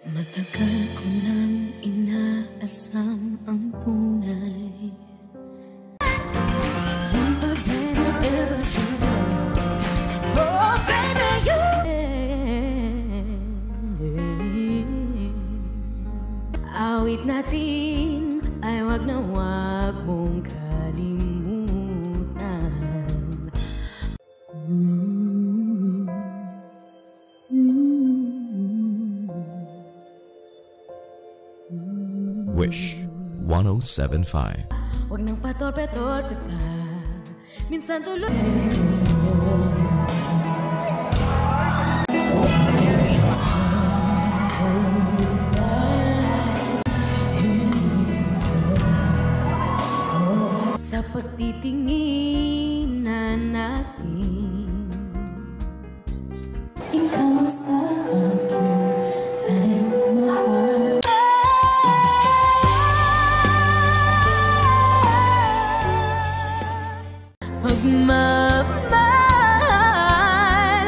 Matagal ko nang inaasam ang tunay. Simple than you ever dreamed. Oh, baby, you. Awit natin ay wag na wag mong kalimutan. Wish 1075. Wag nang patorpe-torpe pa. Minsan tuloy sa pagtitinginan natin. Ikaw sa akin ay mahal. Pagmamahal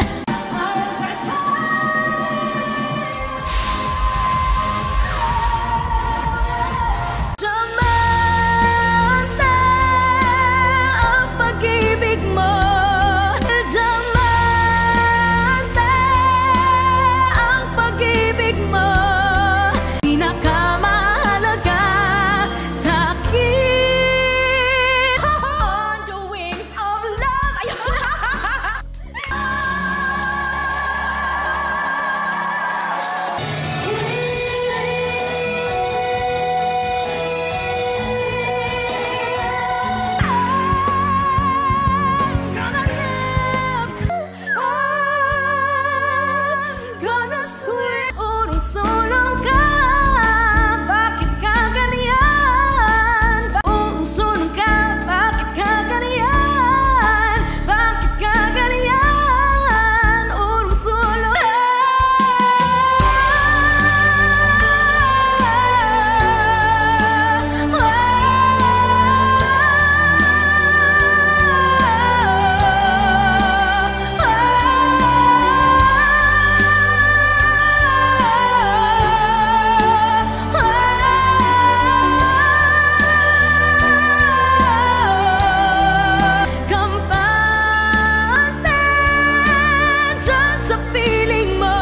Diamante ang pag-ibig mo. Diamante ang pag-ibig mo. Pinakamahalaga sa akin. On the wings of love. Gonna swim. Urong-sulong ka. Bakit ka ganyan? Urong-sulong ka. Bakit ka ganyan? Bakit ka ganyan? Urong-sulong ka. Kampante dyan sa piling mo.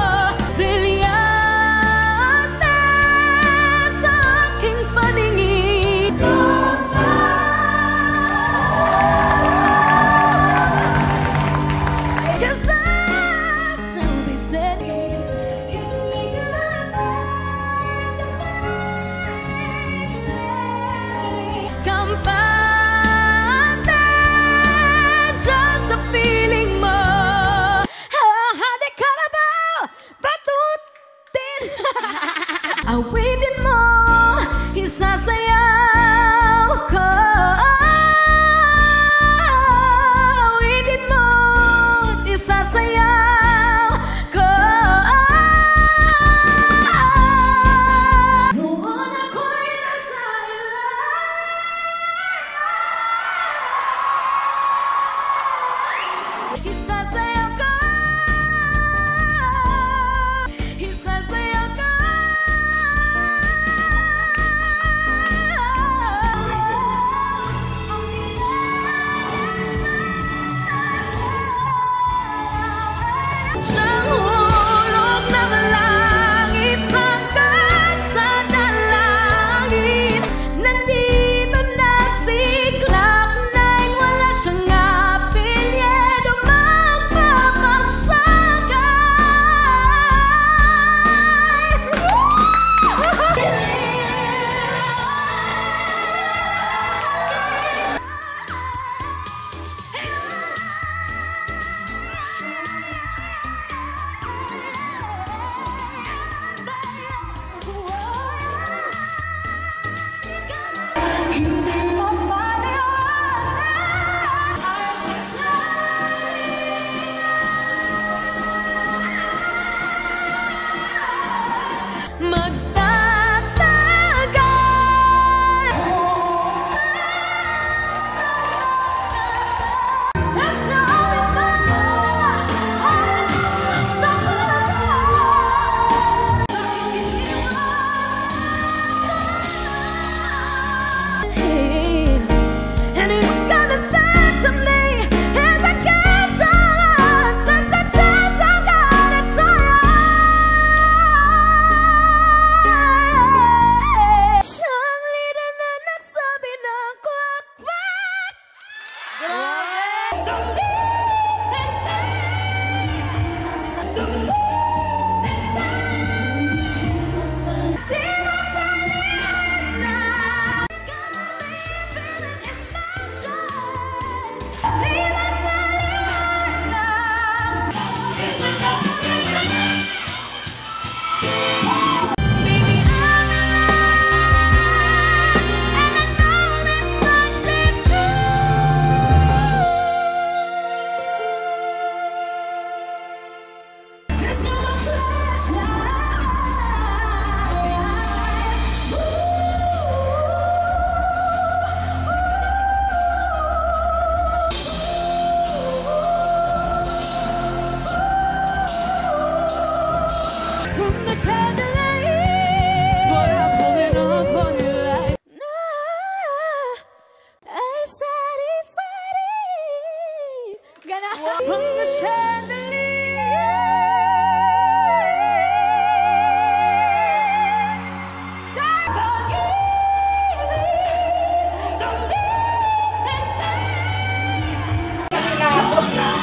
Brilyante sa aking paningin. Just to be said. Kampante dyan sa piling mo. Hadi Carabao, batutin. Awitin mo, isasayaw ko. Awitin mo, isasayaw ko. Noon ako'y nasa iyo. Isasayaw ko. Isasayaw ko. Siyang hulog ng langit hanggang sa dalangin. Nandito na si Cloud9, wala siyang apelyido, Baby, I'm in love, and I know this much is true. It's not a flashlight. From the chandelier, but I'm holding on for your life. No, I said it. Gonna from the chandelier. Don't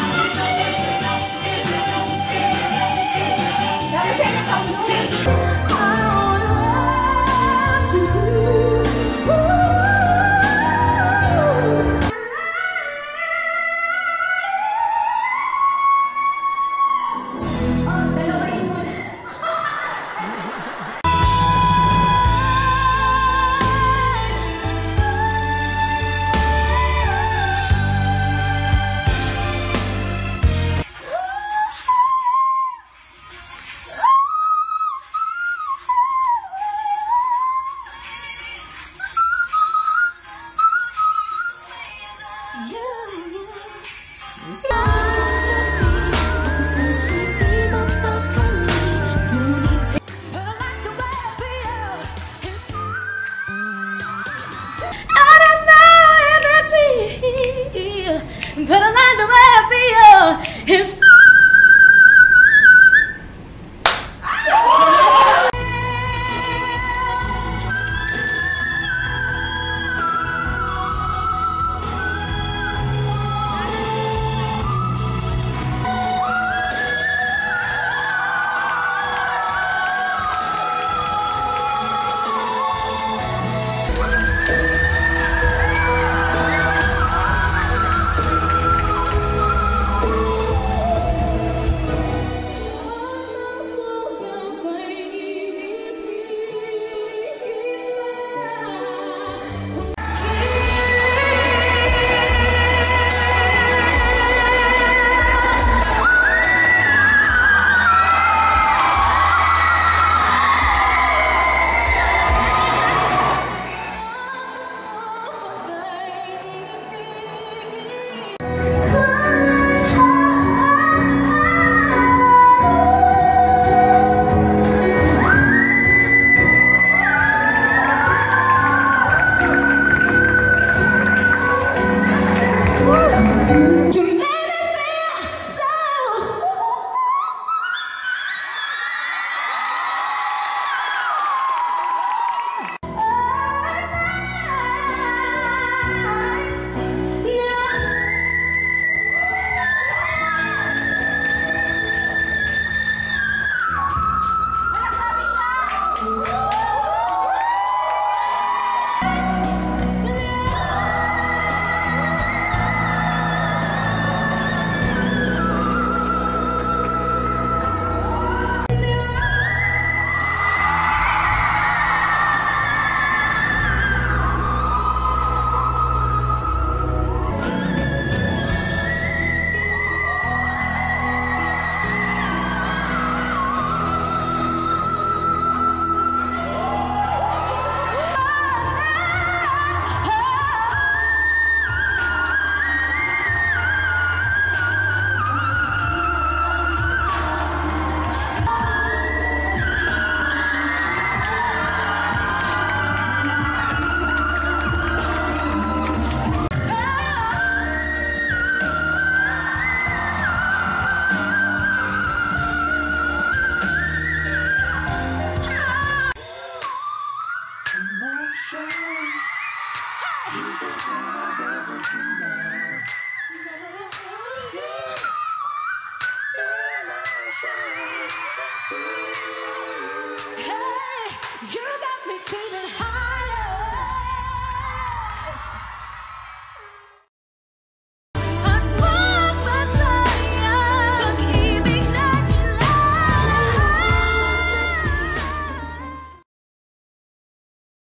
leave me.